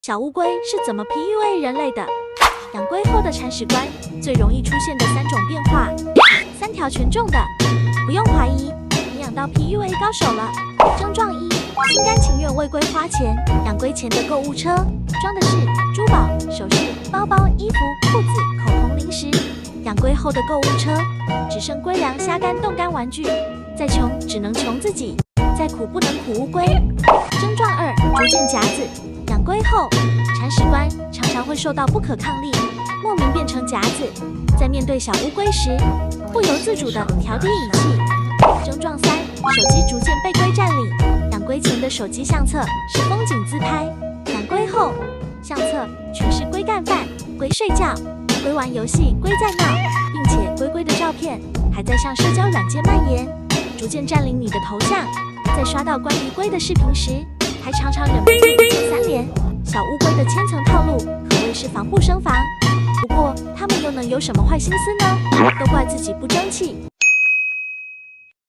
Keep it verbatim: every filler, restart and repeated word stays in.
小乌龟是怎么 P U A 人类的？养龟后的铲屎官最容易出现的三种变化，三条权重的，不用怀疑，你养到 P U A 高手了。症状一：心甘情愿为龟花钱，养龟前的购物车装的是珠宝、首饰、包包、衣服、裤子、口红、零食；养龟后的购物车只剩龟粮、虾干、冻干玩具。再穷只能穷自己，再苦不能苦乌龟。症状二：逐渐夹子。养龟后，铲屎官常常会受到不可抗力，莫名变成夹子，在面对小乌龟时，不由自主地调低语气。症状三：手机逐渐被龟占领。养龟前的手机相册是风景自拍，养龟后，相册全是龟干饭、龟睡觉、龟玩游戏、龟在闹，并且龟龟的照片还在向社交软件蔓延，逐渐占领你的头像。在刷到关于龟的视频时，还常常忍不住点三连。小乌龟的千层套路可谓是防不胜防，不过它们又能有什么坏心思呢？都怪自己不争气。